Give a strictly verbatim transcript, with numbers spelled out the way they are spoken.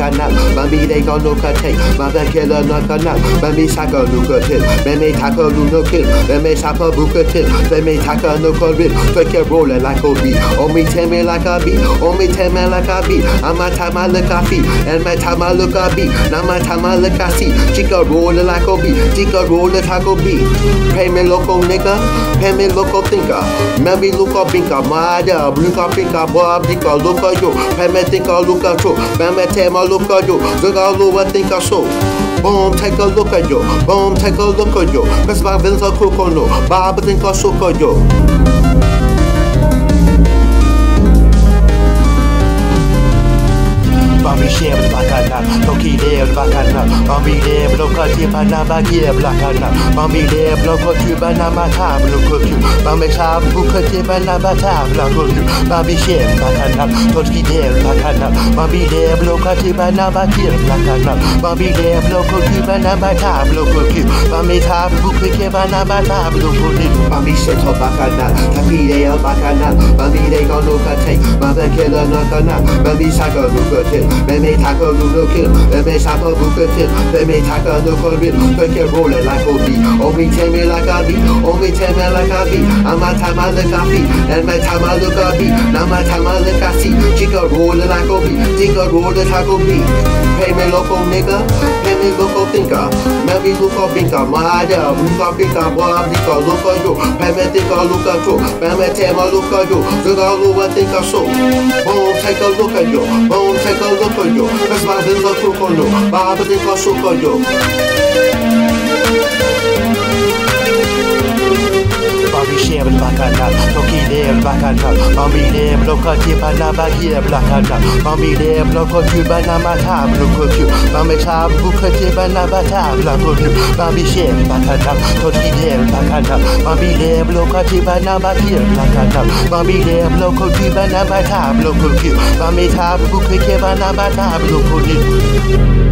bakana, mami they gon' no cut take, my back killer no kana, mami saka no cut tip, mami taka no kill, mami sapa buka tip, mami taka no cut rip, take it rollin' like a beat, on me tell me like a beat, on me tell me like a beat, I'm my time I look a feet, and my time I look a beat, now my time I look a see, chica rollin' like a beat, chica rollin' like a beat, pay me loco nigga, pay me loco thinker, mami look up binka, my da, look up binka, bob, dinka, look at you, pay me thinker, look at you, mami tell me look at you, look at you, what think I so. Boom, take a look at you, boom, take a look at you, cause my villains are cook on you, Bob think I shook at you. Bambi share bakana, Toki there bakana, Bambi there, Bloka Tipana Bagia Blakana, Bambi there, Bloka Tubana Matab, Lukuku, Bambi Sab, Buka Tipana Batab, Lakuku, Bambi share bakana, Toki there bakana, Bambi there, Bloka Tipana Bagia Blakana, Bambi there, Bloka Tubana Batab, Lukuku, Bambi Tab, Buka Tipana Batab, Lukuku, Bambi set up bakana, Taki there bakana, Bambi they gon' look at take, Bambi killer nakana, Bambi Saka look at take. Baby taco no kill, baby sapa buka tip, baby taco no corrip, take it rollin' like a beat, oh me tell me like a beat, oh me tell me like a beat, and my time I look a feet, and my time I look a beat, now my time I look a see, chica rollin' like a beat, chica rollin' like a beat, pay me loco nigga, pay me loco thinker, maybe look up binka, my idea, look up binka, boy I'm dinka, look at you, pay me thinker, look at you, pay me tell me look at you, look at you what think I so, boom take a look at you, boom take a look at you, cause my villains are cook on you, Bob think I shook on you. Bambi share bakana, Toki there bakana, Bambi there, Bloka Tipana Bagia Blakana, Bambi there, Bloka Tubana Matab, Lukuku, Bambi Sab, Buka Tipana Batab, Lakuku, Bambi share bakana, Toki there bakana, Bambi there, Bloka Tipana Bagia Blakana, Bambi there, Bloka Tubana Batab, Lukuku, Bambi Tab, Buka Tipana Batab, Lukuku.